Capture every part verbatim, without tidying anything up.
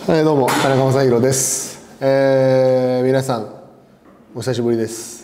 はい、どうも田中将大です。えー、皆さんお久しぶりです。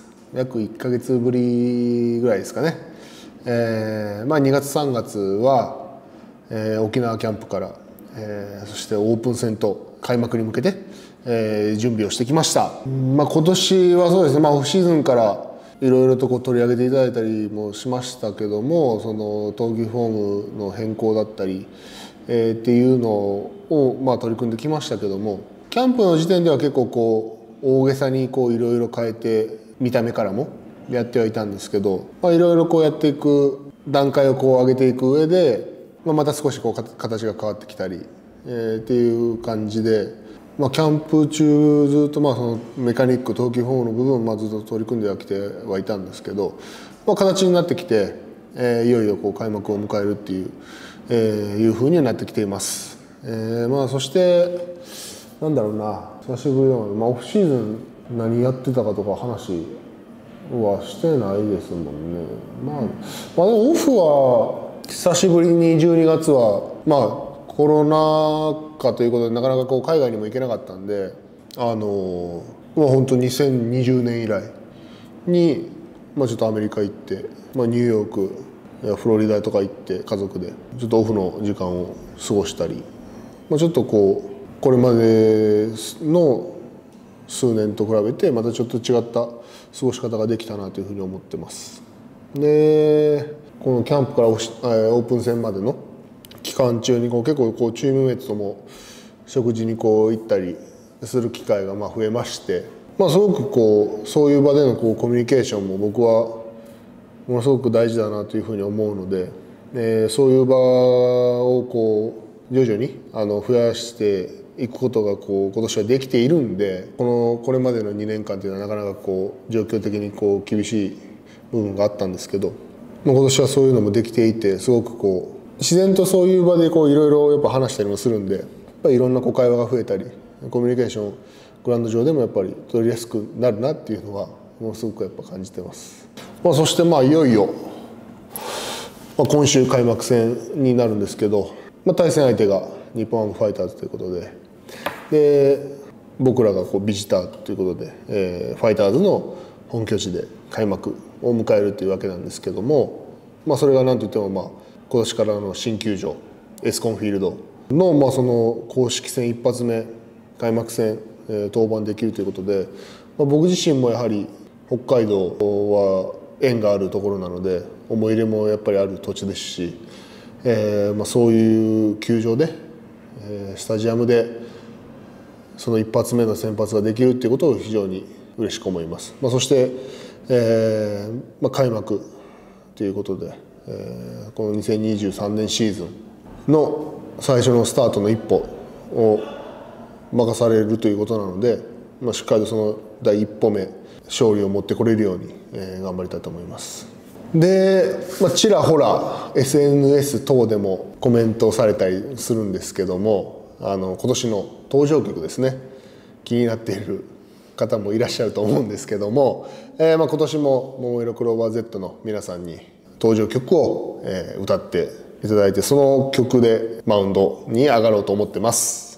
約いっかげつぶりぐらいですかね。えー、まあにがつさんがつは、えー、沖縄キャンプから、えー、そしてオープン戦と開幕に向けて、えー、準備をしてきました。まあ今年はそうですね、まあオフシーズンからいろいろとこう取り上げていただいたりもしましたけども、その投球フォームの変更だったり、えー、っていうのを、まあ、取り組んできましたけども、キャンプの時点では結構こう大げさにこういろいろ変えて見た目からもやってはいたんですけど、まあ、いろいろこうやっていく段階をこう上げていく上で、まあ、また少しこう形が変わってきたり、えー、っていう感じで、まあ、キャンプ中ずっとまあそのメカニック投球フォームの部分をまあずっと取り組んではきてはいたんですけど、まあ、形になってきて、えー、いよいよこう開幕を迎えるっていう。えー、いう風にはなってきています。えー、まあそしてなんだろうな、久しぶりなので、まあ、オフシーズン何やってたかとか話はしてないですもんね。まあ、まあ、でもオフは久しぶりにじゅうにがつはまあコロナ禍ということでなかなかこう海外にも行けなかったんで、あのまあ本当にせんにじゅうねん以来に、まあ、ちょっとアメリカ行って、まあ、ニューヨークフロリダとか行って家族でちょっとオフの時間を過ごしたり、まあ、ちょっとこうこれまでの数年と比べてまたちょっと違った過ごし方ができたなというふうに思ってます。でこのキャンプからオープン戦までの期間中にこう結構こうチームメイトとも食事にこう行ったりする機会がまあ増えまして、まあ、すごくこうそういう場でのこうコミュニケーションも僕はものすごく大事だなというふうに思うので、えー、そういう場をこう徐々にあの増やしていくことがこう今年はできているんで、このこれまでのにねんかんというのはなかなかこう状況的にこう厳しい部分があったんですけど、今年はそういうのもできていて、すごくこう自然とそういう場でこういろいろやっぱ話したりもするんで、やっぱりいろんなこう会話が増えたりコミュニケーショングラウンド上でもやっぱり取りやすくなるなっていうのはものすごくやっぱ感じてます。まあ、そしてまあいよいよ、まあ、今週開幕戦になるんですけど、まあ、対戦相手が日本ハムファイターズということで、で僕らがこうビジターということで、えー、ファイターズの本拠地で開幕を迎えるというわけなんですけども、まあ、それが何といっても、まあ、今年からの新球場エスコンフィールドの、まあ、その公式戦一発目開幕戦、えー、登板できるということで、まあ、僕自身もやはり北海道は縁があるところなので思い入れもやっぱりある土地ですし、えーまあ、そういう球場で、えー、スタジアムでその一発目の先発ができるっていうことを非常に嬉しく思います。まあ、そして、えーまあ、開幕ということで、えー、このにせんにじゅうさんねんシーズンの最初のスタートの一歩を任されるということなので、まあ、しっかりとその第一歩目勝利を持ってこれるように、えー、頑張りたいと思います。で、まあ、ちらほら エスエヌエス 等でもコメントされたりするんですけども、あの今年の登場曲ですね、気になっている方もいらっしゃると思うんですけども、えー、まあ今年もももいろクローバー Z の皆さんに登場曲を、えー、歌っていただいて、その曲でマウンドに上がろうと思ってます。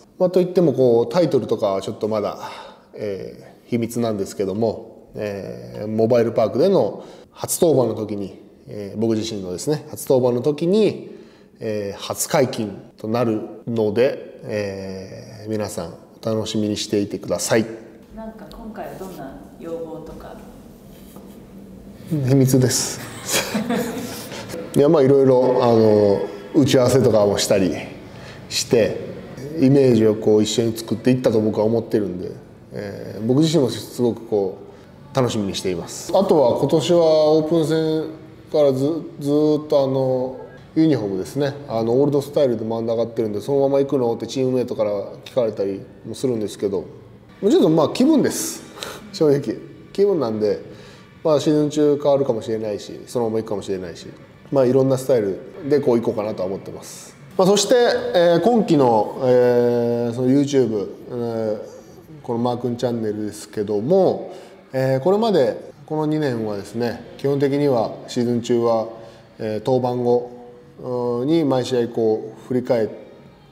まあ、といってもこうタイトルとかはちょっとまだ、えー、秘密なんですけども、えー、モバイルパークでの初登板の時に、えー、僕自身のですね初登板の時に、えー、初解禁となるので、えー、皆さんお楽しみにしていてください。 なんか今回はどんな要望とか秘密ですいやまあいろいろあの打ち合わせとかもしたりしてイメージをこう一緒に作っていったと僕は思ってるんで、えー、僕自身もすごくこう楽しみにしています。あとは今年はオープン戦からずずっとあのユニフォームですね、あのオールドスタイルで真ん中上がってるんで、そのまま行くのってチームメイトから聞かれたりもするんですけど、ちょっとまあ気分です正直気分なんで、まあ、シーズン中変わるかもしれないしそのまま行くかもしれないし、まあ、いろんなスタイルでこう行こうかなとは思ってます。まあ、そして、えー、今期の、えー、その YouTube、えー、このマー君チャンネルですけども、えー、これまでこのにねんはですね基本的にはシーズン中は、えー、登板後に毎試合こう振り返っ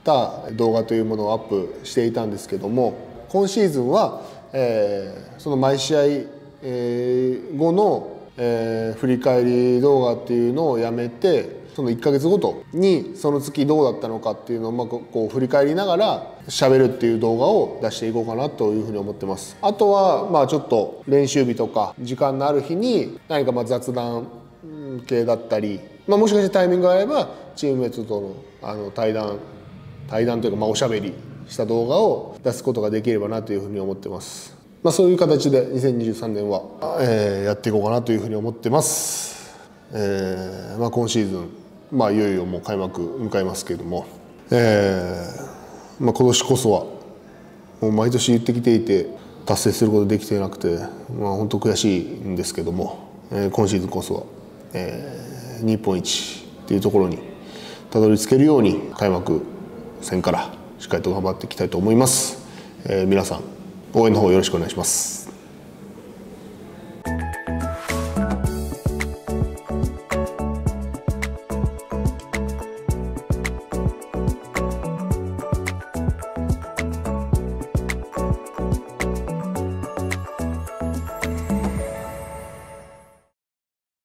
た動画というものをアップしていたんですけども、今シーズンは、えー、その毎試合、えー、後の、えー、振り返り動画っていうのをやめて、そのいっかげつごとにその月どうだったのかっていうのをまあこう振り返りながら喋るっていう動画を出していこうかなというふうに思ってます。あとはまあちょっと練習日とか時間のある日に何かまあ雑談系だったり、まあ、もしかしてタイミングがあればチームメイトとのあの対談対談というかまあおしゃべりした動画を出すことができればなというふうに思ってます。まあ、そういう形でにせんにじゅうさんねんは、えー、やっていこうかなというふうに思ってます。えーまあ、今シーズンまあ、いよいよもう開幕迎えますけれども、えーまあ、今年こそはもう毎年言ってきていて達成することできていなくて、まあ、本当悔しいんですけども、えー、今シーズンこそは、えー、日本一っていうところにたどり着けるように開幕戦からしっかりと頑張っていきたいと思います。えー、皆さん応援の方よろしくお願いします。